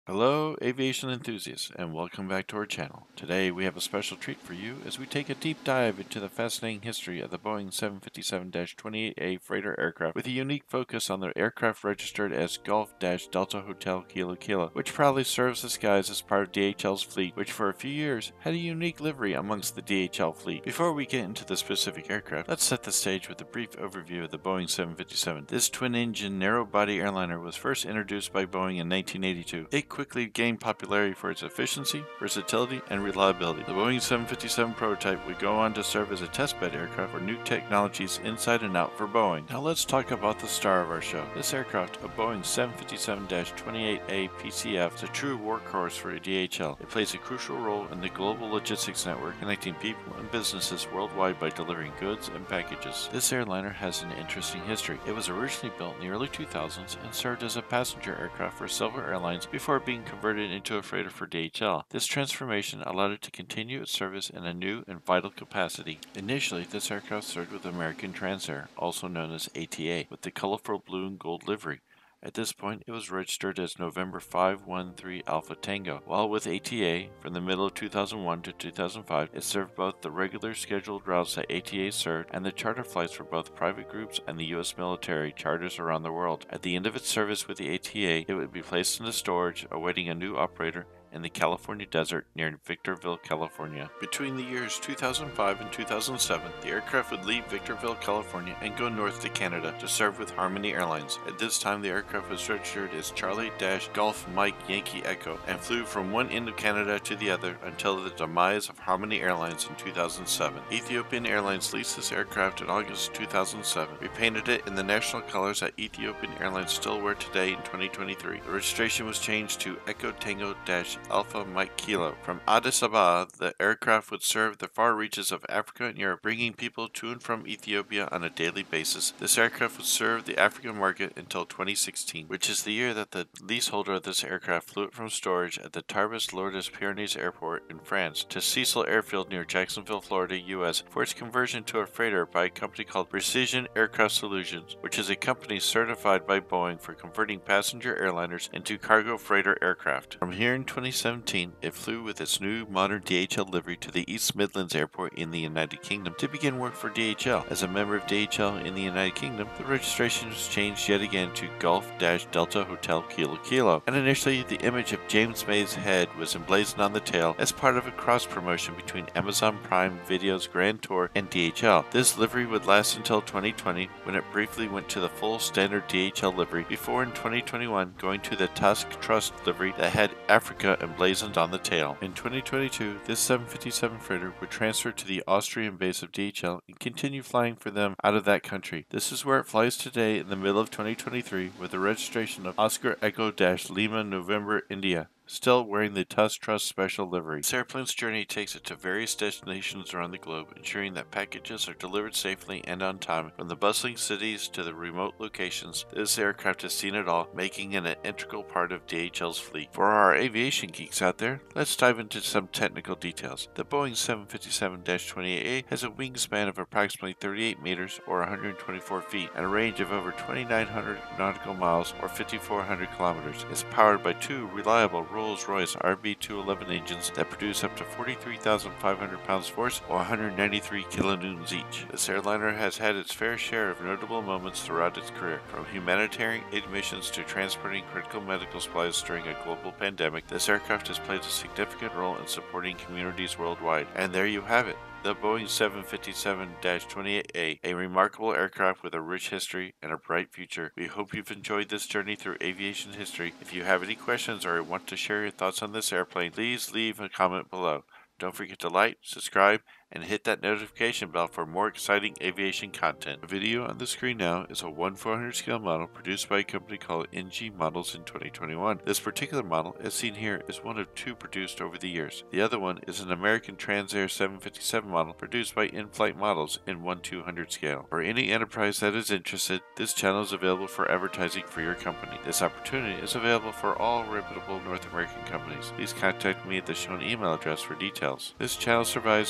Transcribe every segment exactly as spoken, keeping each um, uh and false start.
Hello, aviation enthusiasts, and welcome back to our channel. Today we have a special treat for you as we take a deep dive into the fascinating history of the Boeing seven fifty-seven dash twenty-eight A freighter aircraft with a unique focus on the aircraft registered as Golf-Delta Hotel Kilo Kilo, which proudly serves the skies as part of D H L's fleet, which for a few years had a unique livery amongst the D H L fleet. Before we get into the specific aircraft, let's set the stage with a brief overview of the Boeing seven fifty-seven. This twin-engine, narrow-body airliner was first introduced by Boeing in nineteen eighty-two. It quickly gained popularity for its efficiency, versatility, and reliability. The Boeing seven fifty-seven prototype would go on to serve as a testbed aircraft for new technologies inside and out for Boeing. Now let's talk about the star of our show. This aircraft, a Boeing seven fifty-seven dash twenty-eight A P C F, is a true workhorse for a D H L. It plays a crucial role in the global logistics network, connecting people and businesses worldwide by delivering goods and packages. This airliner has an interesting history. It was originally built in the early two thousands and served as a passenger aircraft for several airlines before being converted into a freighter for D H L. This transformation allowed it to continue its service in a new and vital capacity. Initially, this aircraft served with American Transair, also known as A T A, with the colorful blue and gold livery. At this point, it was registered as November five one three Alpha Tango. While with A T A, from the middle of two thousand one to two thousand five, it served both the regular scheduled routes that A T A served and the charter flights for both private groups and the U S military charters around the world. At the end of its service with the A T A, it would be placed into storage, awaiting a new operator in the California desert near Victorville, California. Between the years two thousand five and two thousand seven, the aircraft would leave Victorville, California and go north to Canada to serve with Harmony Airlines. At this time, the aircraft was registered as Charlie Golf Mike Yankee Echo and flew from one end of Canada to the other until the demise of Harmony Airlines in two thousand seven. Ethiopian Airlines leased this aircraft in August two thousand seven, repainted it in the national colors that Ethiopian Airlines still wear today in twenty twenty-three. The registration was changed to Echo Tango Alpha Mike Kilo. From Addis Ababa, the aircraft would serve the far reaches of Africa and Europe, bringing people to and from Ethiopia on a daily basis. This aircraft would serve the African market until twenty sixteen, which is the year that the leaseholder of this aircraft flew it from storage at the Tarbes Lourdes Pyrenees Airport in France to Cecil Airfield near Jacksonville, Florida, U S for its conversion to a freighter by a company called Precision Aircraft Solutions, which is a company certified by Boeing for converting passenger airliners into cargo freighter aircraft. From here in twenty seventeen, it flew with its new modern D H L livery to the East Midlands Airport in the United Kingdom to begin work for D H L. As a member of D H L in the United Kingdom, the registration was changed yet again to Golf-Delta Hotel Kilo Kilo, and initially the image of James May's head was emblazoned on the tail as part of a cross-promotion between Amazon Prime Video's Grand Tour and D H L. This livery would last until twenty twenty, when it briefly went to the full standard D H L livery, before in twenty twenty-one going to the Tusk Trust livery that had Africa emblazoned on the tail. In twenty twenty-two, this seven fifty-seven freighter would transfer to the Austrian base of D H L and continue flying for them out of that country. This is where it flies today in the middle of twenty twenty-three with the registration of Oscar Echo Lima November India, still wearing the Tusk Trust special livery. This airplane's journey takes it to various destinations around the globe, ensuring that packages are delivered safely and on time. From the bustling cities to the remote locations, this aircraft has seen it all, making it an integral part of D H L's fleet. For our aviation geeks out there, let's dive into some technical details. The Boeing seven fifty-seven dash twenty-eight A has a wingspan of approximately thirty-eight meters or one hundred twenty-four feet and a range of over twenty-nine hundred nautical miles or fifty-four hundred kilometers. It's powered by two reliable Rolls-Royce R B two eleven engines that produce up to forty-three thousand five hundred pounds force or one hundred ninety-three kilonewtons each. This airliner has had its fair share of notable moments throughout its career, from humanitarian aid missions to transporting critical medical supplies during a global pandemic. This aircraft has played a significant role in supporting communities worldwide. And there you have it, the Boeing seven fifty-seven dash twenty-eight A, a remarkable aircraft with a rich history and a bright future. We hope you've enjoyed this journey through aviation history. If you have any questions or want to share your thoughts on this airplane, please leave a comment below. Don't forget to like, subscribe, and hit that notification bell for more exciting aviation content. The video on the screen now is a one four hundred scale model produced by a company called N G Models in twenty twenty-one. This particular model, as seen here, is one of two produced over the years. The other one is an American Transair seven fifty-seven model produced by In-Flight Models in one two hundred scale. For any enterprise that is interested, this channel is available for advertising for your company. This opportunity is available for all reputable North American companies. Please contact me at the shown email address for details. This channel survives with you, the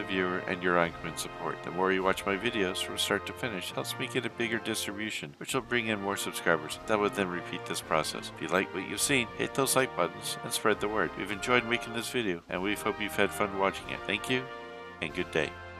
the viewer and your ongoing support. The more you watch my videos from start to finish helps me get a bigger distribution, which will bring in more subscribers. That will then repeat this process. If you like what you've seen, hit those like buttons and spread the word. We've enjoyed making this video, and we hope you've had fun watching it. Thank you, and good day.